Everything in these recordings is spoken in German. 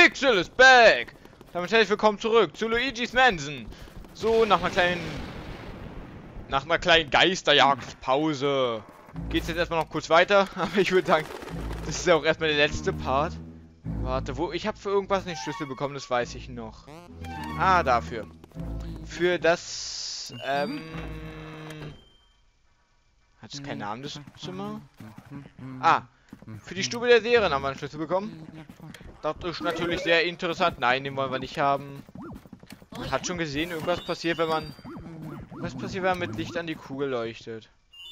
Pixel is back! Damit herzlich willkommen zurück zu Luigi's Mansion. So, nach einer kleinen Geisterjagdpause geht's jetzt erstmal noch kurz weiter. Aber ich würde sagen, das ist ja auch erstmal der letzte Part. Warte, ich habe für irgendwas den Schlüssel bekommen, das weiß ich noch. Ah, dafür. Für das, hat es keinen Namen, das Zimmer? Ah, für die Stube der Serien haben wir einen Schlüssel bekommen. Das ist natürlich sehr interessant. Nein, den wollen wir nicht haben. Man hat schon gesehen, irgendwas passiert, wenn man... Was passiert, wenn man mit Licht an die Kugel leuchtet?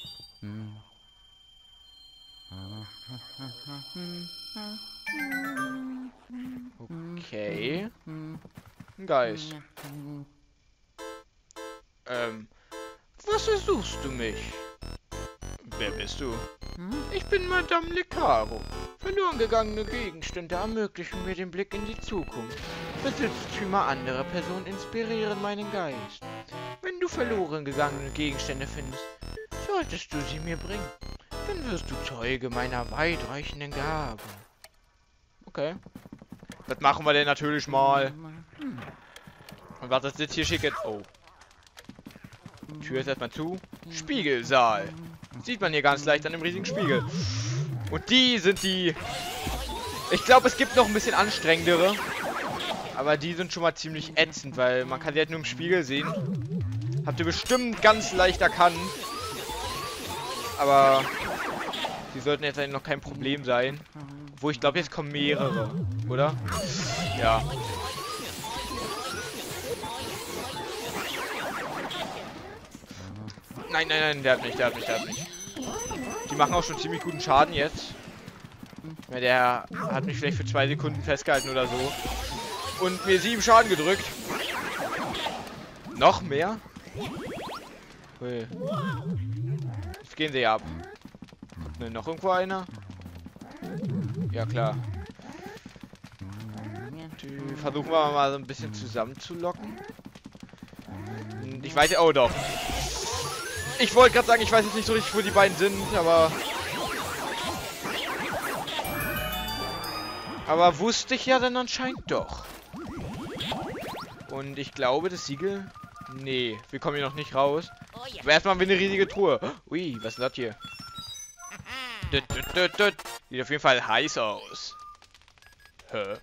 Okay. Ein Geist. Was versuchst du mich? Wer bist du? Ich bin Madame Lecaro. Verloren gegangene Gegenstände ermöglichen mir den Blick in die Zukunft. Besitztümer anderer Personen inspirieren meinen Geist. Wenn du verloren gegangene Gegenstände findest, solltest du sie mir bringen. Dann wirst du Zeuge meiner weitreichenden Gabe. Okay. Das machen wir denn natürlich mal. Und was ist jetzt hier schick? Oh. Tür ist erstmal zu. Spiegelsaal. Sieht man hier ganz leicht an dem riesigen Spiegel. Und die sind die... Ich glaube, es gibt noch ein bisschen anstrengendere. Aber die sind schon mal ziemlich ätzend, weil man kann sie halt nur im Spiegel sehen. Habt ihr bestimmt ganz leicht erkannt. Aber die sollten jetzt eigentlich noch kein Problem sein. Wo ich glaube, jetzt kommen mehrere. Oder? Ja. Nein, nein, nein, der hat mich. Die machen auch schon ziemlich guten Schaden jetzt. Ja, der hat mich vielleicht für 2 Sekunden festgehalten oder so. Und mir 7 Schaden gedrückt. Noch mehr? Ui. Jetzt gehen sie ab. Ne, noch irgendwo einer? Ja, klar. Die versuchen wir mal so ein bisschen zusammenzulocken. Und ich weiß ja... Oh, doch. Ich wollte gerade sagen, ich weiß jetzt nicht so richtig, wo die beiden sind, aber... Aber wusste ich ja dann anscheinend doch. Und ich glaube, das Siegel... Nee, wir kommen hier noch nicht raus. Aber erstmal haben wir eine riesige Truhe. Ui, was ist das hier? Sieht auf jeden Fall heiß aus. Hä?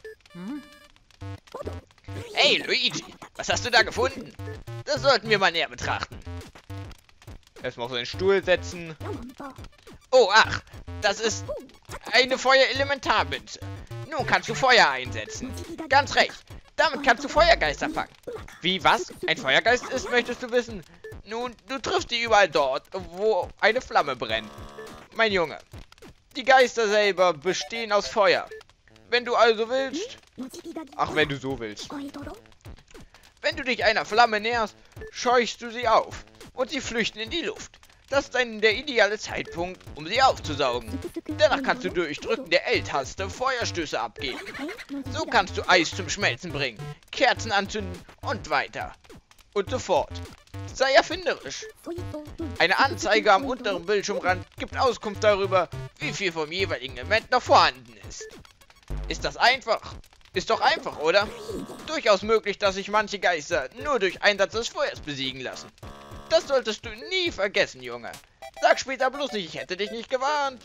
Hey, Luigi! Was hast du da gefunden? Das sollten wir mal näher betrachten. Erstmal auf seinen Stuhl setzen. Oh, ach, das ist eine Feuerelementarmünze. Nun kannst du Feuer einsetzen. Ganz recht. Damit kannst du Feuergeister fangen. Wie, was? Ein Feuergeist ist, möchtest du wissen? Nun, du triffst die überall dort, wo eine Flamme brennt. Mein Junge, die Geister selber bestehen aus Feuer. Wenn du also willst... Ach, wenn du so willst. Wenn du dich einer Flamme näherst, scheuchst du sie auf. Und sie flüchten in die Luft. Das ist dann der ideale Zeitpunkt, um sie aufzusaugen. Danach kannst du durch Drücken der L-Taste Feuerstöße abgeben. So kannst du Eis zum Schmelzen bringen, Kerzen anzünden und weiter. Und so fort. Sei erfinderisch. Eine Anzeige am unteren Bildschirmrand gibt Auskunft darüber, wie viel vom jeweiligen Element noch vorhanden ist. Ist das einfach? Ist doch einfach, oder? Durchaus möglich, dass sich manche Geister nur durch Einsatz des Feuers besiegen lassen. Das solltest du nie vergessen, Junge. Sag später bloß nicht, ich hätte dich nicht gewarnt.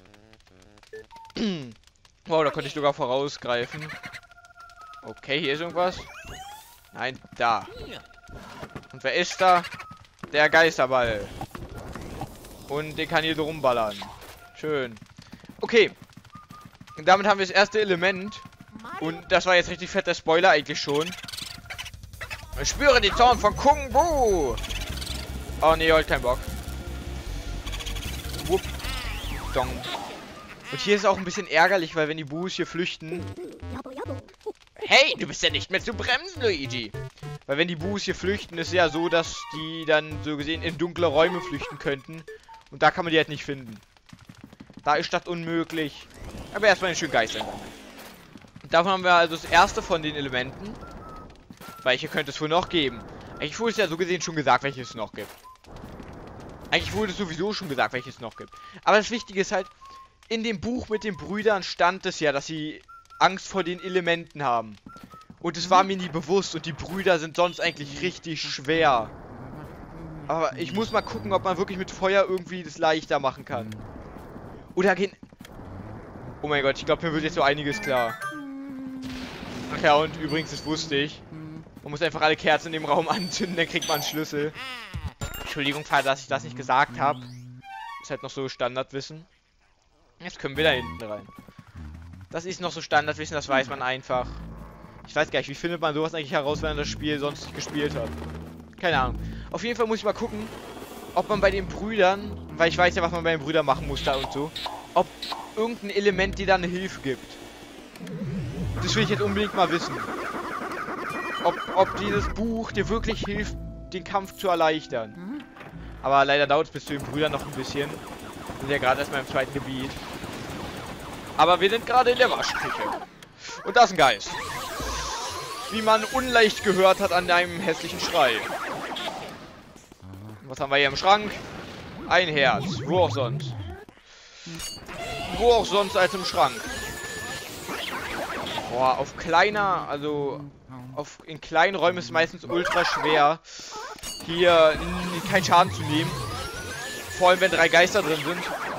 Wow, da konnte ich sogar vorausgreifen. Okay, hier ist irgendwas. Nein, da. Und wer ist da? Der Geisterball. Und den kann hier so rumballern. Schön. Okay. Und damit haben wir das erste Element. Und das war jetzt richtig fett der Spoiler eigentlich schon. Ich spüre die Zorn von Kung Bu. Oh nee, heute kein Bock. Wupp. Dong. Und hier ist es auch ein bisschen ärgerlich, weil wenn die Buhs hier flüchten... Hey, du bist ja nicht mehr zu bremsen, Luigi. Weil wenn die Buhs hier flüchten, ist es ja so, dass die dann so gesehen in dunkle Räume flüchten könnten. Und da kann man die halt nicht finden. Da ist das unmöglich. Aber erstmal einen schönen Geist ändern. Und davon haben wir also das erste von den Elementen. Welche könnte es wohl noch geben? Eigentlich wurde es ja so gesehen schon gesagt, welches es noch gibt. Eigentlich wurde es sowieso schon gesagt, welches es noch gibt. Aber das Wichtige ist halt, in dem Buch mit den Brüdern stand es ja, dass sie Angst vor den Elementen haben. Und es war mir nie bewusst. Und die Brüder sind sonst eigentlich richtig schwer. Aber ich muss mal gucken, ob man wirklich mit Feuer irgendwie das leichter machen kann. Oder gehen... Oh mein Gott, ich glaube, mir wird jetzt so einiges klar. Ach ja, und übrigens, das wusste ich. Man muss einfach alle Kerzen in dem Raum anzünden, dann kriegt man einen Schlüssel. Entschuldigung, dass ich das nicht gesagt habe. Ist halt noch so Standardwissen. Jetzt können wir da hinten rein. Das ist noch so Standardwissen, das weiß man einfach. Ich weiß gar nicht, wie findet man sowas eigentlich heraus, wenn man das Spiel sonst nicht gespielt hat. Keine Ahnung. Auf jeden Fall muss ich mal gucken, ob man bei den Brüdern, weil ich weiß ja, was man bei den Brüdern machen muss da und so, ob irgendein Element dir da eine Hilfe gibt. Das will ich jetzt unbedingt mal wissen. Ob dieses Buch dir wirklich hilft, den Kampf zu erleichtern. Aber leider dauert es bis zu den Brüdern noch ein bisschen. Wir sind ja gerade erstmal im zweiten Gebiet. Aber wir sind gerade in der Waschküche. Und da ist ein Geist. Wie man unleicht gehört hat an einem hässlichen Schrei. Was haben wir hier im Schrank? Ein Herz. Wo auch sonst. Wo auch sonst als im Schrank. Boah, auf kleiner, also in kleinen Räumen ist es meistens ultra schwer, hier keinen Schaden zu nehmen. Vor allem, wenn 3 Geister drin sind.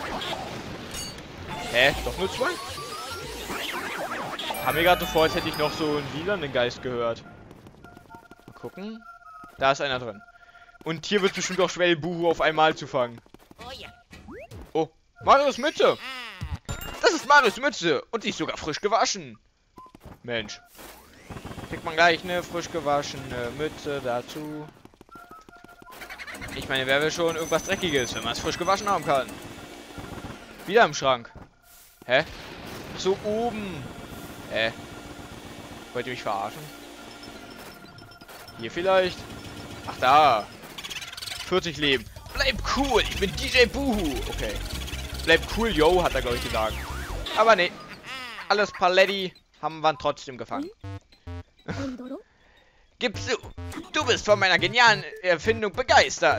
Hä? Doch nur 2? Haben wir gerade so vor, als hätte ich noch so einen lilanen Geist gehört. Mal gucken. Da ist einer drin. Und hier wird es bestimmt auch schwer, den Buhu auf einmal zu fangen. Oh, Marius Mütze! Das ist Marius Mütze! Und die ist sogar frisch gewaschen. Mensch. Kriegt man gleich eine frisch gewaschene Mütze dazu. Ich meine, wer will schon irgendwas Dreckiges, wenn man es frisch gewaschen haben kann? Wieder im Schrank. Hä? Ach so, oben. Hä? Wollt ihr mich verarschen? Hier vielleicht? Ach, da. 40 Leben. Bleib cool, ich bin DJ Buhu. Okay. Bleib cool, yo, hat er, glaube ich, gesagt. Aber nee. Alles Paletti haben wir trotzdem gefangen. Gib zu, du bist von meiner genialen Erfindung begeistert.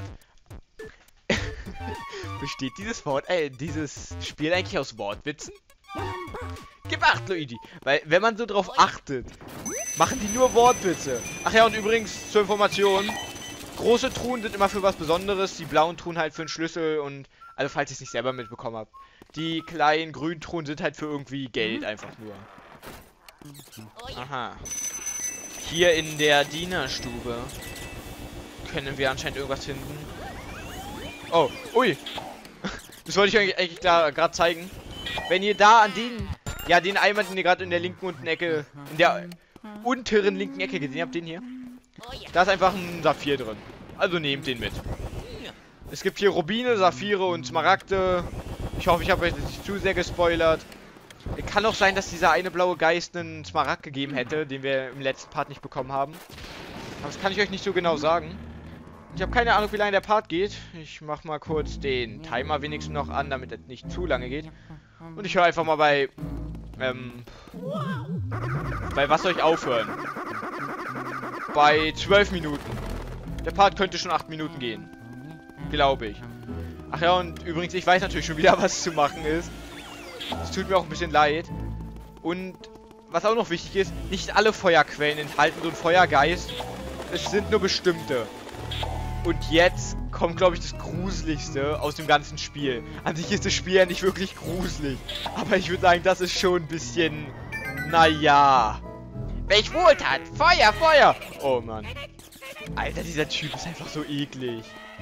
Besteht dieses Spiel eigentlich aus Wortwitzen? Gib acht, Luigi. Weil, wenn man so drauf achtet, machen die nur Wortwitze. Ach ja, und übrigens, zur Information, große Truhen sind immer für was Besonderes, die blauen Truhen halt für einen Schlüssel und, also falls ihr es nicht selber mitbekommen habt, die kleinen grünen Truhen sind halt für irgendwie Geld einfach nur. Aha. Hier in der Dienerstube können wir anscheinend irgendwas finden. Oh, ui. Das wollte ich euch eigentlich gerade zeigen. Wenn ihr da an den Eimer, den ihr gerade in der linken unten Ecke, in der unteren linken Ecke gesehen habt, den hier. Da ist einfach ein Saphir drin. Also nehmt den mit. Es gibt hier Rubine, Saphire und Smaragde. Ich hoffe, ich habe euch nicht zu sehr gespoilert. Kann auch sein, dass dieser eine blaue Geist einen Smaragd gegeben hätte, den wir im letzten Part nicht bekommen haben. Aber das kann ich euch nicht so genau sagen. Ich habe keine Ahnung, wie lange der Part geht. Ich mache mal kurz den Timer wenigstens noch an, damit es nicht zu lange geht. Und ich höre einfach mal bei was soll ich aufhören? Bei 12 Minuten. Der Part könnte schon 8 Minuten gehen. Glaube ich. Ach ja, und übrigens, ich weiß natürlich schon wieder, was zu machen ist. Es tut mir auch ein bisschen leid. Und was auch noch wichtig ist, nicht alle Feuerquellen enthalten so einen Feuergeist. Es sind nur bestimmte. Und jetzt kommt, glaube ich, das Gruseligste aus dem ganzen Spiel. An sich ist das Spiel ja nicht wirklich gruselig. Aber ich würde sagen, das ist schon ein bisschen... Naja. Welch Wohltat! Feuer, Feuer! Oh Mann. Alter, dieser Typ ist einfach so eklig.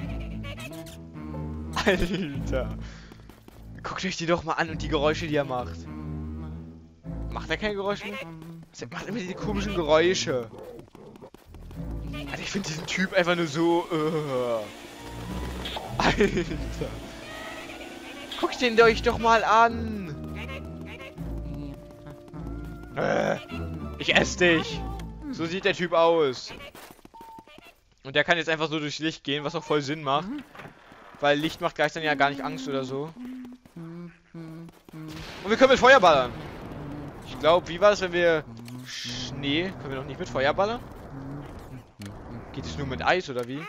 Alter. Guckt euch die doch mal an und die Geräusche, die er macht. Macht er keine Geräusche mehr? Er macht immer diese komischen Geräusche. Alter, ich finde diesen Typ einfach nur so... Alter. Guckt den euch doch mal an. Ich esse dich. So sieht der Typ aus. Und der kann jetzt einfach so durchs Licht gehen, was auch voll Sinn macht. Weil Licht macht gleich dann ja gar nicht Angst oder so. Und wir können mit Feuer ballern. Ich glaube, wie war es, wenn wir... Nee, können wir noch nicht mit Feuer ballern? Geht es nur mit Eis oder wie?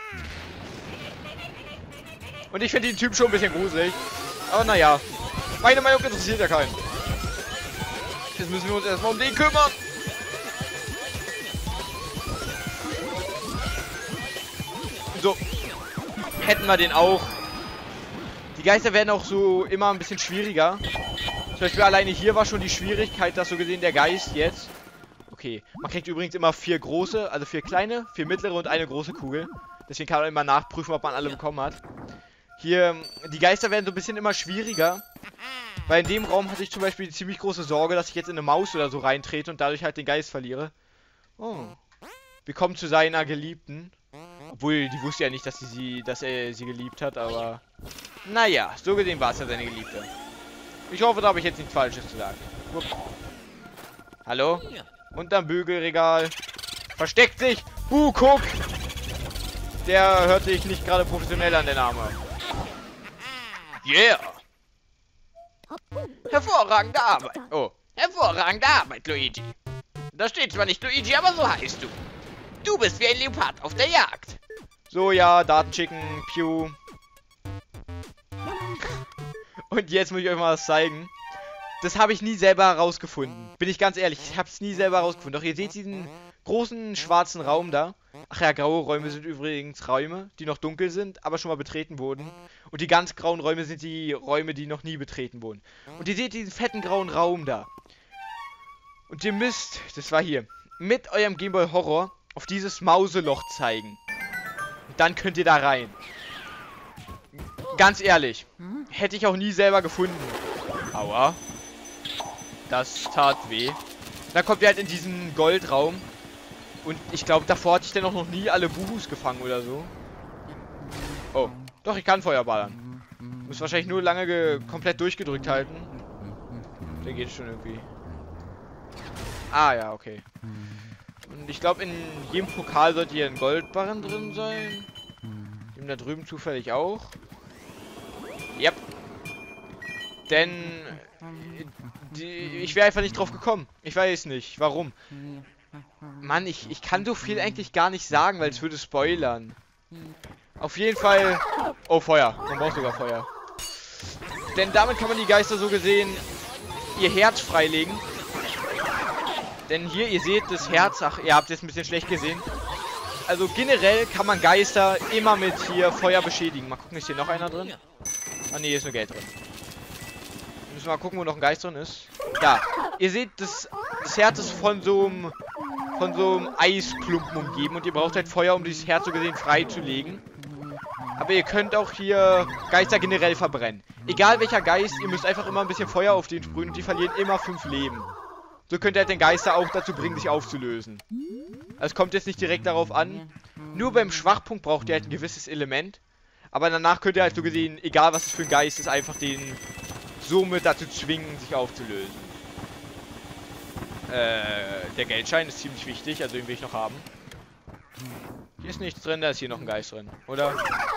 Und ich finde den Typ schon ein bisschen gruselig. Aber naja. Meine Meinung interessiert ja keinen. Jetzt müssen wir uns erstmal um den kümmern. So. Hätten wir den auch. Die Geister werden auch so immer ein bisschen schwieriger. Zum Beispiel alleine hier war schon die Schwierigkeit, dass so gesehen der Geist jetzt... Okay, man kriegt übrigens immer 4 große, also 4 kleine, 4 mittlere und eine große Kugel. Deswegen kann man immer nachprüfen, ob man alle bekommen hat. Hier, die Geister werden so ein bisschen immer schwieriger. Weil in dem Raum hatte ich zum Beispiel die ziemlich große Sorge, dass ich jetzt in eine Maus oder so reintrete und dadurch halt den Geist verliere. Oh. Wir kommen zu seiner Geliebten. Obwohl, die wusste ja nicht, dass er sie geliebt hat, aber... Naja, so gesehen war es ja seine Geliebte. Ich hoffe, da habe ich jetzt nichts Falsches zu sagen. Upp. Hallo? Unterm Bügelregal. Versteckt sich! Guck! Der hört sich nicht gerade professionell an, der Name. Yeah! Hervorragende Arbeit. Oh, hervorragende Arbeit, Luigi. Da steht zwar nicht Luigi, aber so heißt du. Du bist wie ein Leopard auf der Jagd. So, ja, Datenchicken, Pew. Und jetzt muss ich euch mal was zeigen. Das habe ich nie selber herausgefunden. Bin ich ganz ehrlich, ich habe es nie selber herausgefunden. Doch ihr seht diesen großen schwarzen Raum da. Ach ja, graue Räume sind übrigens Räume, die noch dunkel sind, aber schon mal betreten wurden. Und die ganz grauen Räume sind die Räume, die noch nie betreten wurden. Und ihr seht diesen fetten grauen Raum da. Und ihr müsst, das war hier, mit eurem Game Boy Horror auf dieses Mauseloch zeigen. Und dann könnt ihr da rein. Ganz ehrlich, hätte ich auch nie selber gefunden. Aua. Das tat weh. Dann kommt ihr halt in diesen Goldraum. Und ich glaube, davor hatte ich dann auch noch nie alle Buhus gefangen oder so. Oh, doch, ich kann Feuer ballern. Muss wahrscheinlich nur lange komplett durchgedrückt halten. Der geht schon irgendwie. Ah, ja, okay. Und ich glaube, in jedem Pokal sollte hier ein Goldbarren drin sein. Dem da drüben zufällig auch. Yep. Denn... ich wäre einfach nicht drauf gekommen. Ich weiß nicht, warum. Mann, ich kann so viel eigentlich gar nicht sagen, weil es würde spoilern. Auf jeden Fall... Oh, Feuer. Man braucht sogar Feuer. Denn damit kann man die Geister so gesehen ihr Herz freilegen. Denn hier, ihr seht das Herz... Ach, ihr habt es jetzt ein bisschen schlecht gesehen. Also generell kann man Geister immer mit hier Feuer beschädigen. Mal gucken, ist hier noch einer drin? Ah, ne, hier ist nur Geld drin. Müssen wir mal gucken, wo noch ein Geist drin ist. Da. Ihr seht, das Herz ist von so einem Eisklumpen umgeben. Und ihr braucht halt Feuer, um dieses Herz so gesehen freizulegen. Aber ihr könnt auch hier Geister generell verbrennen. Egal welcher Geist, ihr müsst einfach immer ein bisschen Feuer auf den sprühen und die verlieren immer 5 Leben. So könnt ihr halt den Geister auch dazu bringen, sich aufzulösen. Also es kommt jetzt nicht direkt darauf an. Nur beim Schwachpunkt braucht ihr halt ein gewisses Element. Aber danach könnt ihr halt so gesehen, egal was es für ein Geist ist, einfach den somit dazu zwingen, sich aufzulösen. Der Geldschein ist ziemlich wichtig, also den will ich noch haben. Hier ist nichts drin, da ist hier noch ein Geist drin, oder?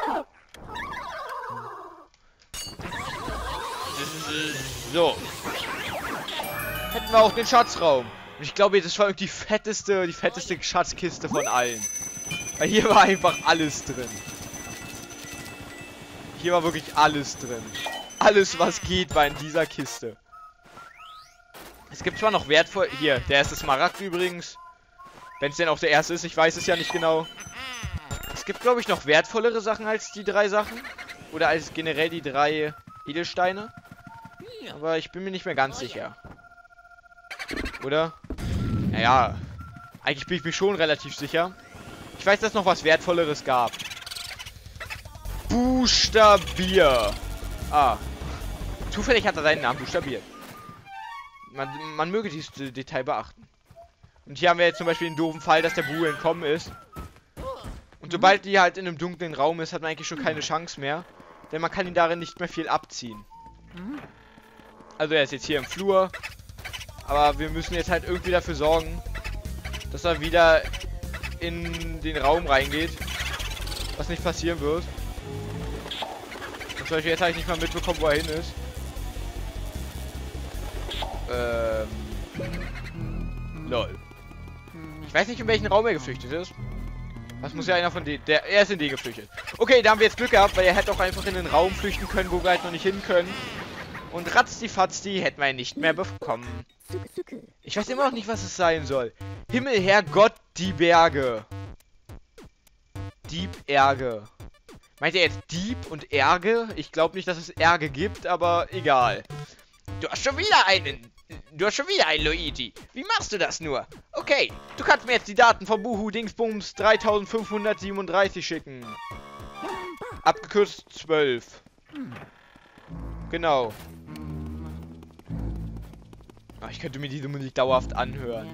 So. Hätten wir auch den Schatzraum. Und ich glaube, das war die fetteste Schatzkiste von allen. Weil hier war einfach alles drin. Hier war wirklich alles drin. Alles, was geht, war in dieser Kiste. Es gibt zwar noch wertvoll... Hier, der erste Smaragd übrigens. Wenn es denn auch der erste ist, ich weiß es ja nicht genau. Es gibt, glaube ich, noch wertvollere Sachen als die 3 Sachen. Oder als generell die 3 Edelsteine. Aber ich bin mir nicht mehr ganz sicher. Oder? Naja, eigentlich bin ich mir schon relativ sicher. Ich weiß, dass es noch was Wertvolleres gab. Buchstabier. Ah. Zufällig hat er seinen Namen buchstabiert. Man möge dieses Detail beachten. Und hier haben wir jetzt zum Beispiel den doofen Fall, dass der Buhu entkommen ist. Und sobald die halt in einem dunklen Raum ist, hat man eigentlich schon keine Chance mehr. Denn man kann ihn darin nicht mehr viel abziehen. Also er ist jetzt hier im Flur. Aber wir müssen jetzt halt irgendwie dafür sorgen, dass er wieder in den Raum reingeht. Was nicht passieren wird. Und zum Beispiel jetzt habe ich nicht mal mitbekommen, wo er hin ist. Lol. Ich weiß nicht, in welchen Raum er geflüchtet ist. Was muss ja einer von denen... Er ist in den geflüchtet. Okay, da haben wir jetzt Glück gehabt, weil er hätte auch einfach in den Raum flüchten können, wo wir halt noch nicht hin können. Und ratzdifatzdi hätten wir ihn nicht mehr bekommen. Ich weiß immer noch nicht, was es sein soll. Himmel, Herrgott, die Berge. Dieb, Ärge. Meint ihr jetzt Dieb und Ärge? Ich glaube nicht, dass es Ärge gibt, aber egal. Du hast schon wieder einen Luigi. Wie machst du das nur? Okay, du kannst mir jetzt die Daten von Buhu Dingsbums 3537 schicken. Abgekürzt 12. Genau. Ach, ich könnte mir diese Musik dauerhaft anhören.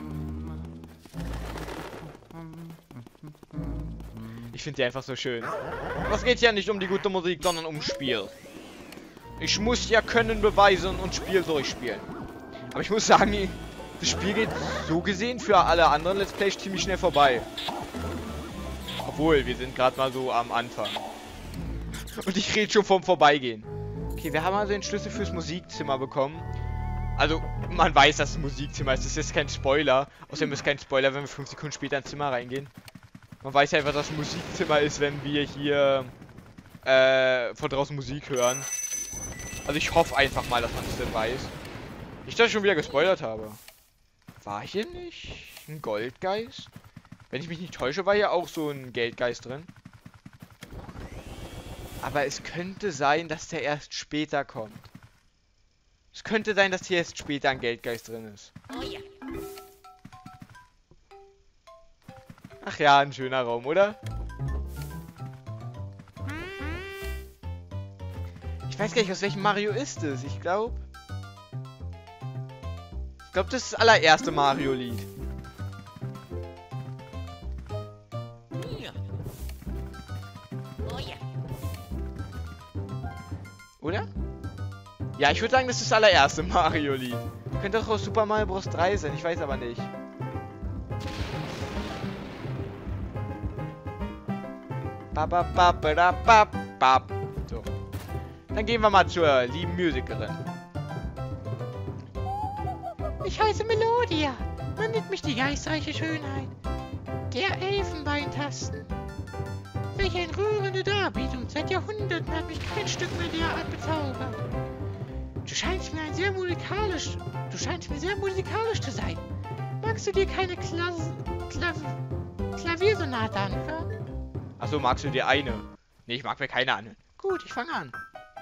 Ich finde die einfach so schön. Aber es geht ja nicht um die gute Musik, sondern ums Spiel. Ich muss ja Können beweisen und Spiel durchspielen. Aber ich muss sagen, das Spiel geht so gesehen für alle anderen Let's Plays ziemlich schnell vorbei. Obwohl, wir sind gerade mal so am Anfang. Und ich rede schon vom Vorbeigehen. Okay, wir haben also den Schlüssel fürs Musikzimmer bekommen. Also, man weiß, dass es ein Musikzimmer ist. Das ist kein Spoiler. Außerdem ist kein Spoiler, wenn wir 5 Sekunden später ins Zimmer reingehen. Man weiß ja einfach, dass es ein Musikzimmer ist, wenn wir hier von draußen Musik hören. Also ich hoffe einfach mal, dass man es denn weiß. Nicht, dass ich schon wieder gespoilert habe. War hier nicht ein Goldgeist? Wenn ich mich nicht täusche, war hier auch so ein Geldgeist drin. Aber es könnte sein, dass der erst später kommt. Es könnte sein, dass hier erst später ein Geldgeist drin ist. Oh ja. Ach ja, ein schöner Raum, oder? Ich weiß gar nicht, aus welchem Mario ist es. Ich glaube, das ist das allererste Mario-Lied. Ja. Oh ja. Oder? Ja, ich würde sagen, das ist das allererste Mario-Lied. Könnte auch aus Super Mario Bros. 3 sein, ich weiß aber nicht. So. Dann gehen wir mal zur lieben Musikerin. Ich heiße Melodia. Man nennt mich die geistreiche Schönheit der Elfenbeintasten. Welch eine rührende Darbietung. Seit Jahrhunderten hat mich kein Stück mehr derart bezaubert. Du scheinst mir sehr musikalisch zu sein. Magst du dir keine Klaviersonate anhören? Achso, magst du dir eine? Nee, ich mag mir keine an. Gut, ich fange an.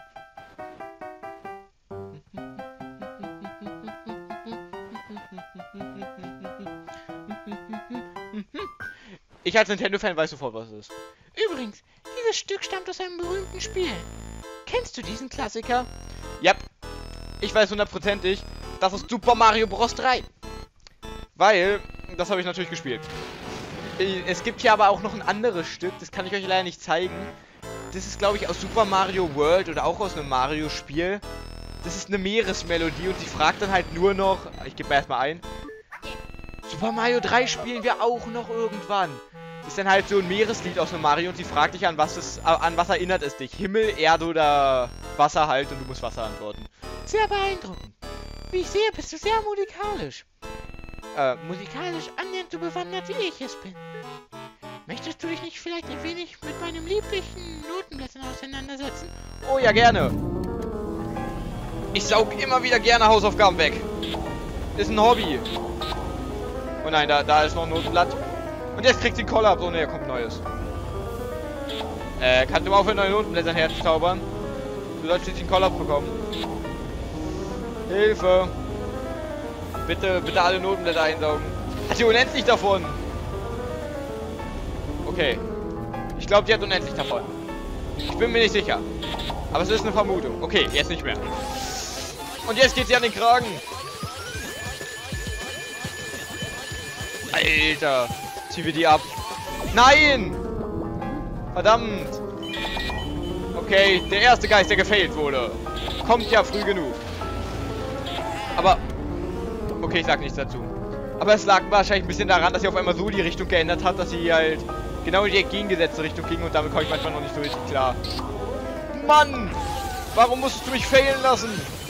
Ich als Nintendo-Fan weiß sofort, was es ist. Übrigens, dieses Stück stammt aus einem berühmten Spiel. Kennst du diesen Klassiker? Ja, ich weiß hundertprozentig, das ist Super Mario Bros. 3. Weil, das habe ich natürlich gespielt. Es gibt hier aber auch noch ein anderes Stück, das kann ich euch leider nicht zeigen. Das ist, glaube ich, aus Super Mario World oder auch aus einem Mario-Spiel. Das ist eine Meeresmelodie und sie fragt dann halt nur noch... Ich gebe erstmal ein. Super Mario 3 spielen wir auch noch irgendwann. Das ist dann halt so ein Meereslied aus einem Mario und sie fragt dich, an was erinnert es dich? Himmel, Erde oder Wasser halt und du musst Wasser antworten. Sehr beeindruckend. Wie ich sehe, bist du sehr musikalisch. Musikalisch annähernd so bewandert, wie ich es bin. Möchtest du dich nicht vielleicht ein wenig mit meinem lieblichen Notenblättern auseinandersetzen? Oh ja, gerne. Ich saug immer wieder gerne Hausaufgaben weg. Ist ein Hobby. Oh nein, da ist noch ein Notenblatt. Und jetzt kriegt sie einen Kollaps. Oh ne, kommt Neues. Kannst du mal aufhören, neue Notenblätter herzuzaubern? Du sollst schließlich einen Kollaps bekommen. Hilfe. Bitte alle Notenblätter einsaugen. Hat sie unendlich davon? Okay. Ich glaube, die hat unendlich davon. Ich bin mir nicht sicher. Aber es ist eine Vermutung. Okay, jetzt nicht mehr. Und jetzt geht sie an den Kragen. Alter. Ziehen wir die ab. Nein! Verdammt. Okay, der erste Geist, der gefailt wurde. Kommt ja früh genug. Aber... Okay, ich sag nichts dazu. Aber es lag wahrscheinlich ein bisschen daran, dass sie auf einmal so die Richtung geändert hat, dass sie halt genau in die entgegengesetzte Richtung ging und damit komme ich manchmal noch nicht so richtig klar. Mann! Warum musstest du mich failen lassen?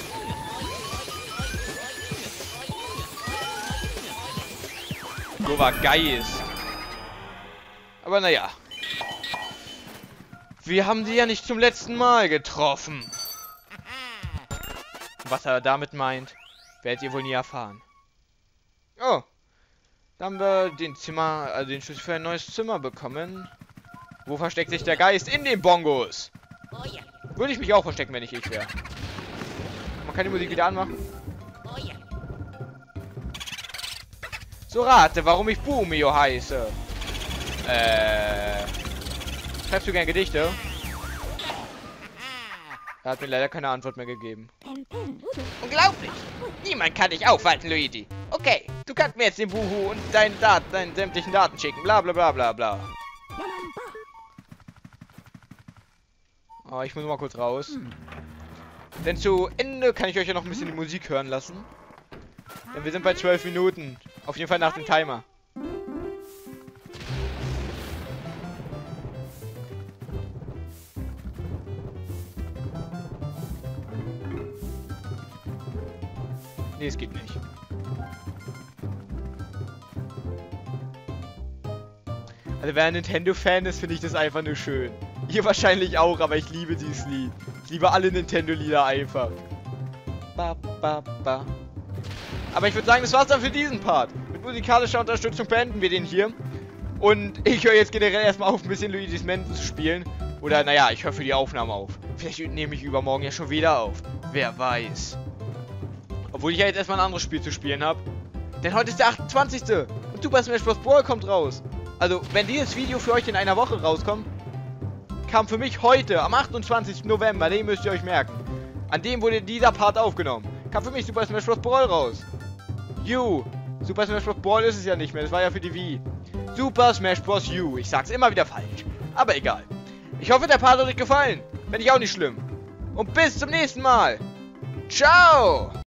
So war Geist. Aber naja. Wir haben sie ja nicht zum letzten Mal getroffen. was er damit meint, werdet ihr wohl nie erfahren. Oh. Da haben wir den Schlüssel für ein neues Zimmer bekommen. Wo versteckt sich der Geist? In den Bongos! Oh ja. Würde ich mich auch verstecken, wenn ich wäre. Man kann die Musik wieder anmachen. Oh ja. So, rate, warum ich Boomio heiße. Schreibst du gern Gedichte? Er hat mir leider keine Antwort mehr gegeben. Unglaublich! Niemand kann dich aufhalten, Luigi. Okay, Du kannst mir jetzt den Buhu und deinen sämtlichen Daten schicken. Bla bla bla bla bla. Oh, ich muss mal kurz raus. Denn zu Ende kann ich euch ja noch ein bisschen die Musik hören lassen. Denn wir sind bei 12 Minuten. Auf jeden Fall nach dem Timer. Nee, es geht nicht. Also wer ein Nintendo-Fan ist, finde ich das einfach nur schön. Ihr wahrscheinlich auch, aber ich liebe dieses Lied. Ich liebe alle Nintendo-Lieder einfach. Ba, ba, ba. Aber ich würde sagen, das war's dann für diesen Part. Mit musikalischer Unterstützung beenden wir den hier. Und ich höre jetzt generell erstmal auf, ein bisschen Luigi's Mansion zu spielen. Oder, naja, ich höre für die Aufnahme auf. Vielleicht nehme ich übermorgen ja schon wieder auf. Wer weiß. Obwohl ich ja jetzt erstmal ein anderes Spiel zu spielen habe. Denn heute ist der 28. Und Super Smash Bros. Brawl kommt raus. Also, wenn dieses Video für euch in einer Woche rauskommt, kam für mich heute, am 28. November, den müsst ihr euch merken. An dem wurde dieser Part aufgenommen. Kam für mich Super Smash Bros. Brawl raus. Super Smash Bros. Brawl ist es ja nicht mehr, das war ja für die Wii. Super Smash Bros. U. Ich sag's immer wieder falsch. Aber egal. Ich hoffe, der Part hat euch gefallen. Wenn nicht, auch nicht schlimm. Und bis zum nächsten Mal. Ciao!